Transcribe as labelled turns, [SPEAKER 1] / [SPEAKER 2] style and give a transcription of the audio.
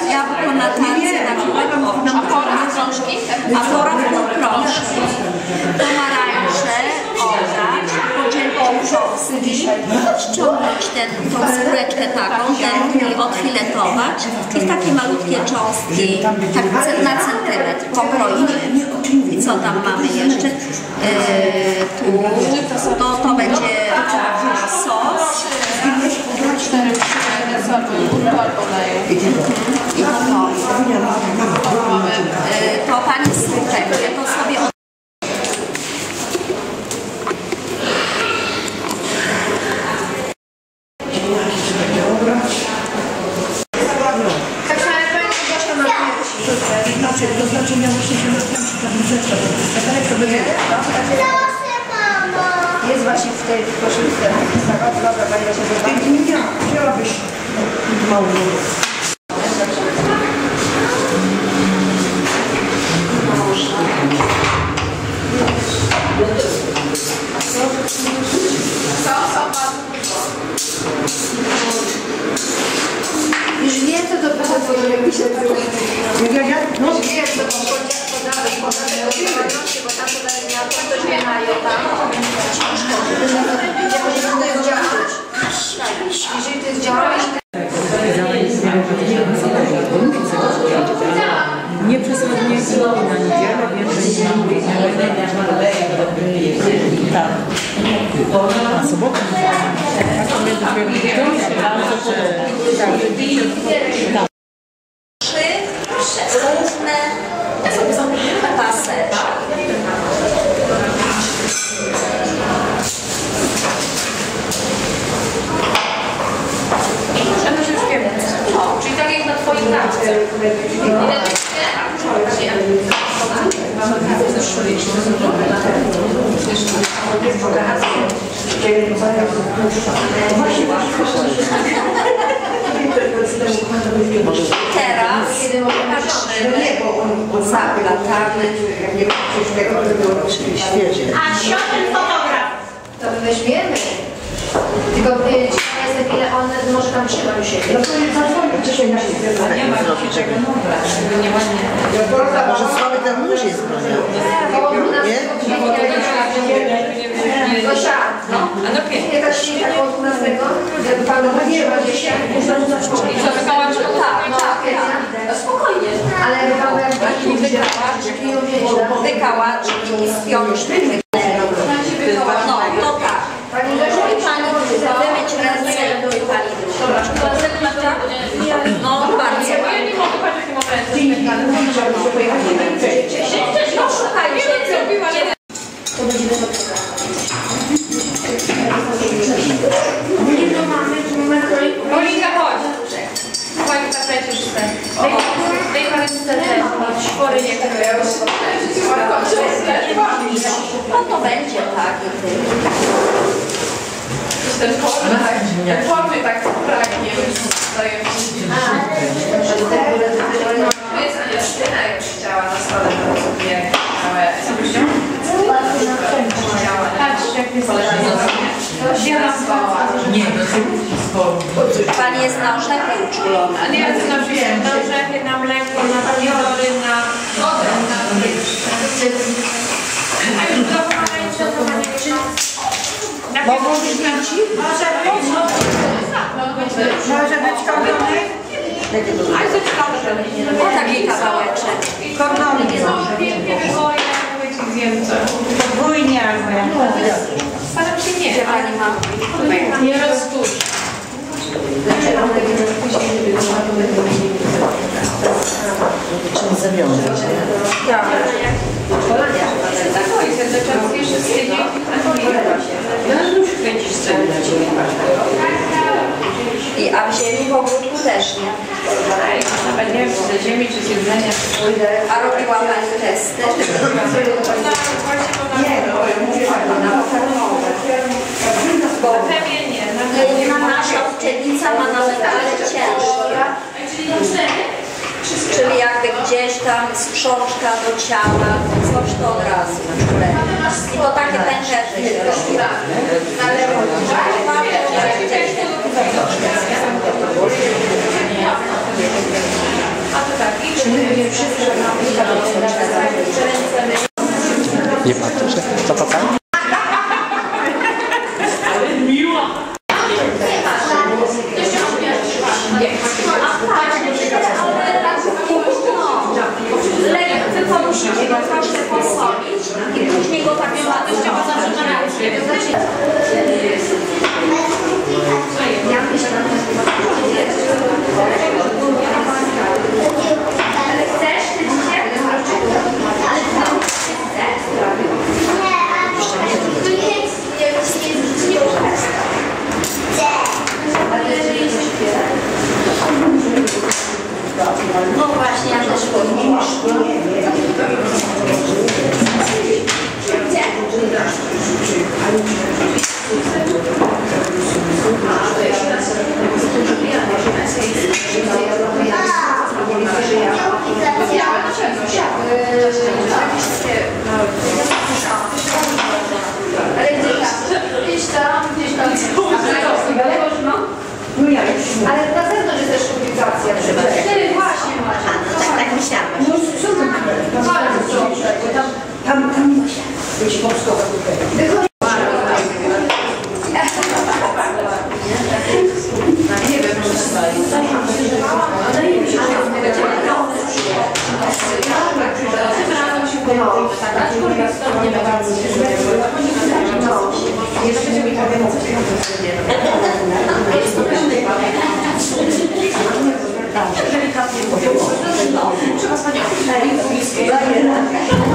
[SPEAKER 1] jabłko na tarce, na krążki, a pora w półkrążki. Pomarańcze oddać, podzielić cząstki, ściągnąć tą skóreczkę taką, i odfiletować i w takie malutkie cząstki, tak na centymetr pokroić. I co tam mamy jeszcze? Tu to będzie sos. I to pani słuchaj, to sobie
[SPEAKER 2] to znaczy miało się nastąpić ta wózeczka, to będzie.
[SPEAKER 3] Jest właśnie w tej koszulce. Dobra, pani się wyda.
[SPEAKER 2] Nie, chciałabyś mało.
[SPEAKER 3] Już wie, co to było, jak mi się tak...
[SPEAKER 2] No.
[SPEAKER 3] Już wie, co to podamy do działalności, bo tam podaje miała to zmieniają tam. Jeżeli to jest działalność...
[SPEAKER 2] Nie przesłodnie na niedzielę, tak. A sobotę?
[SPEAKER 1] Trzy różne paseczki.
[SPEAKER 4] Czyli tak jak na twoim kartce.
[SPEAKER 1] Teraz patrzymy, zaplatamy.
[SPEAKER 3] A siódmy fotograf. To my weźmiemy. Tylko ciekawe jestem, ile on może tam trzymać u siebie. No to jest zadzwonić dzisiaj na siebie.
[SPEAKER 4] Nie ma czego nie ładnie.
[SPEAKER 5] Może słaby ten nóż jest, nie?
[SPEAKER 3] Gosia, no.
[SPEAKER 4] A no pięknie.
[SPEAKER 3] Nie tak się tak od 12, żeby pan nie ma gdzieś.
[SPEAKER 4] I co, wykałaczka?
[SPEAKER 3] Tak, no, spokojnie. Ale pan
[SPEAKER 1] Wykałaczki i spiączki. No, to tak. Pani wymyć ręce i pani no bardzo.
[SPEAKER 4] Ja nie mogę patrzeć, jakie mam ręce.
[SPEAKER 1] No słuchajcie,
[SPEAKER 3] to będziemy
[SPEAKER 4] Monika, chodź. Słuchaj, zapraszaj już ten. Daj parę scenek. Spory nie kryją.
[SPEAKER 1] no to będzie tak i tyle.
[SPEAKER 4] Ten formy tak pragnie. Powiedz Aniusztyna, jak chciała na stole, to sobie co byś chciała? Patrz, jak jest
[SPEAKER 2] Nie,
[SPEAKER 1] Pani jest na orzechy uczulona.
[SPEAKER 4] ale ja chcę na przykład na orzechy, na mleko, na pomidory, na wodę. A już do pomarańczy, to mogą być dzieci? Może być.
[SPEAKER 2] może być kordonek?
[SPEAKER 4] A jest
[SPEAKER 1] O taki kawałeczek.
[SPEAKER 2] Kordonek jest.
[SPEAKER 4] pięknie wywoje, powiedzcie więcej.
[SPEAKER 2] Podwójnie albo
[SPEAKER 4] Staram się nie.
[SPEAKER 1] Gdzie pani ma?
[SPEAKER 4] Nie roztusz.
[SPEAKER 5] Czym zawiązać?
[SPEAKER 1] Tak. A w ziemi po ogródku też nie.
[SPEAKER 4] Nawet nie wiem, czy do ziemi, czy z jedzenia.
[SPEAKER 1] A robiła pani testy?
[SPEAKER 4] Nie,
[SPEAKER 1] Na pokarmowe. Bo jedna nasza uczennica ma nawet ale ciężkie. Czyli jakby gdzieś tam sprzączka do ciała, coś to od razu. I to takie pęcherze się robi. Ale
[SPEAKER 6] Nie patrzę się. Co to tam?
[SPEAKER 1] Wy poruszycie go troszkę posolić i później go tak wartościowo Ale chcesz? Ty dzisiaj? No właśnie, ja też powiem.
[SPEAKER 3] Ale na zewnątrz jest też publikacja. Właśnie,
[SPEAKER 5] Tak myślałam.
[SPEAKER 3] bardzo dobrze.
[SPEAKER 2] Tam być powskowa tutaj.
[SPEAKER 3] Trzeba